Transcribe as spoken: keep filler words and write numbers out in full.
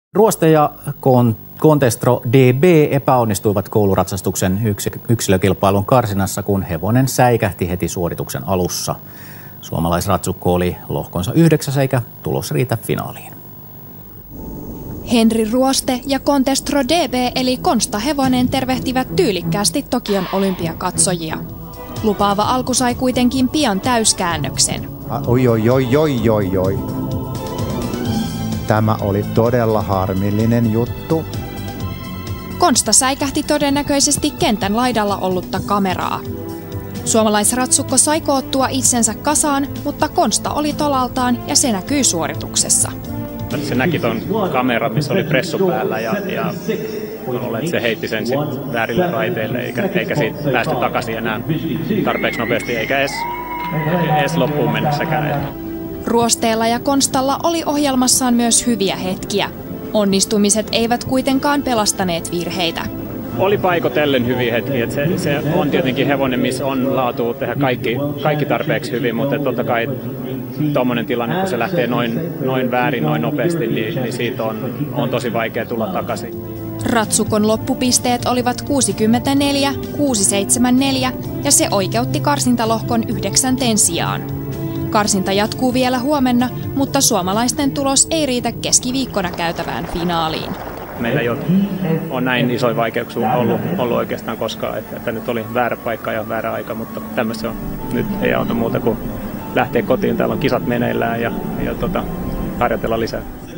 Ruoste ja Contestro D B epäonnistuivat kouluratsastuksen yksilökilpailun karsinassa, kun hevonen säikähti heti suorituksen alussa. Suomalaisratsukko oli lohkonsa yhdeksäs eikä tulos riitä finaaliin. Henri Ruoste ja Contestro D B eli Konsta-hevonen tervehtivät tyylikkäästi Tokion olympiakatsojia. Lupaava alku sai kuitenkin pian täyskäännöksen. Oi, oi, oi, oi, oi, oi. Tämä oli todella harmillinen juttu. Konsta säikähti todennäköisesti kentän laidalla ollutta kameraa. Suomalaisratsukko sai koottua itsensä kasaan, mutta Konsta oli tolaltaan ja se näkyy suorituksessa. Se näki ton kameran, missä oli pressu päällä ja, ja luulen, että se heitti sen sitten väärille raiteille eikä, eikä siitä päästy takaisin enää tarpeeksi nopeasti eikä edes, edes loppuun mennessäkään. Ruosteella ja Konstalla oli ohjelmassaan myös hyviä hetkiä. Onnistumiset eivät kuitenkaan pelastaneet virheitä. Oli paikotellen hyviä hetkiä. Se, se on tietenkin hevonen, missä on laatu tehdä kaikki, kaikki tarpeeksi hyvin, mutta totta kai tuommoinen tilanne, kun se lähtee noin, noin väärin, noin nopeasti, niin, niin siitä on, on tosi vaikea tulla takaisin. Ratsukon loppupisteet olivat kuusikymmentäneljä, kuusi seitsemänkymmentäneljä ja se oikeutti karsintalohkon yhdeksänteen sijaan. Karsinta jatkuu vielä huomenna, mutta suomalaisten tulos ei riitä keskiviikkona käytävään finaaliin. Meillä ei ole, ole näin isoja vaikeuksia ollut, ollut oikeastaan koskaan, että, että nyt oli väärä paikka ja väärä aika, mutta tämmöistä on. Nyt ei auta muuta kuin lähteä kotiin, täällä on kisat meneillään ja, ja tota, harjoitella lisää.